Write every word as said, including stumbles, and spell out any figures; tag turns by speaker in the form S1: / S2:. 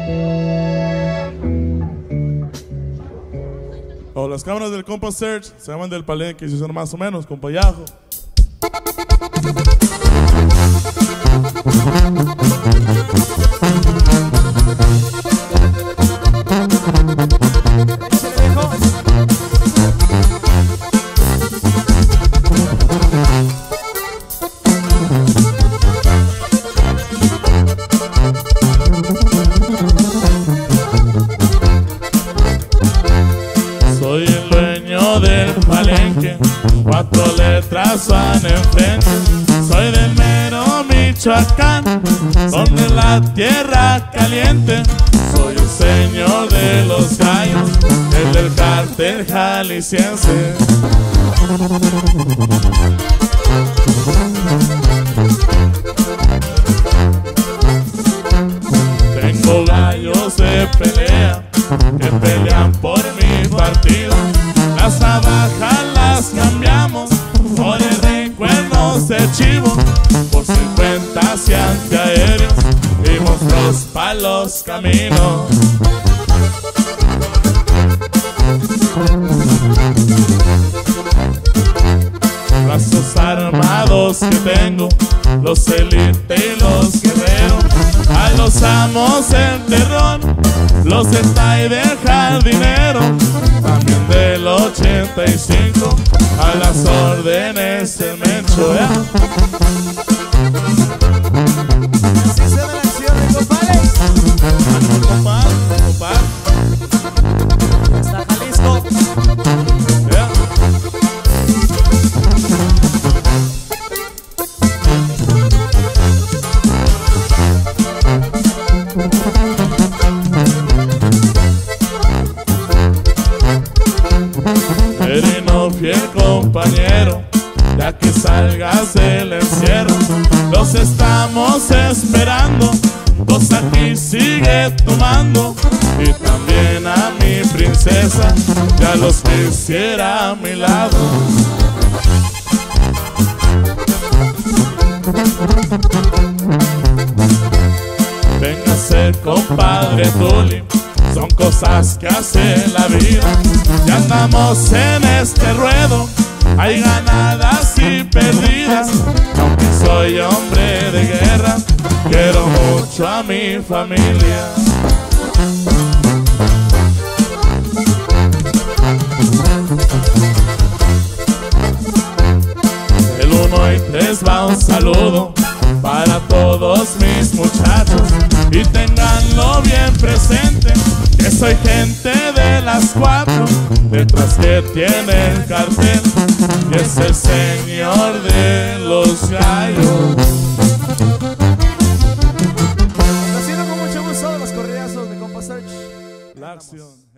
S1: O las cámaras del compa Search se llaman del Palenque, si son más o menos, compa Yajo.
S2: Soy el dueño del Palenque, cuatro letras van enfrente. Soy del mero Michoacán, donde la tierra caliente. Soy el señor de los gallos, el del cártel jalisciense. Tengo gallos de pelea que pelean por mi partido. Las navajas las cambiamos por el recuerdos de chivo, por cincuentas y antiaéreos y monstruos pa' los caminos. Brazos armados que tengo, los elite y los guerreros. A los amos del terror, los de Tai del jardinero, también del ochenta y cinco, a las órdenes del Mencho, ¿eh?
S3: Así se ve la acción de compadres.
S2: Compadre, compadre.
S3: Hasta Jalisco.
S2: Yeah. Sereno fiel compañero, ya que salgas del encierro, los estamos esperando. Vos aquí sigue tomando, y también a mi princesa, ya los quisiera a mi lado. Véngase compadre Tuli, son cosas que hace la vida. Ya andamos en este ruedo, hay ganadas y perdidas. Aunque soy hombre de guerra, quiero mucho a mi familia. El uno y tres va un saludo para todos mis muchachos, y tenganlo bien presente que soy gente de las cuatro, detrás que tiene el cartel, y es el señor de los gallos.
S3: Haciendo con mucho gusto los correazos de compa Search.
S1: La acción.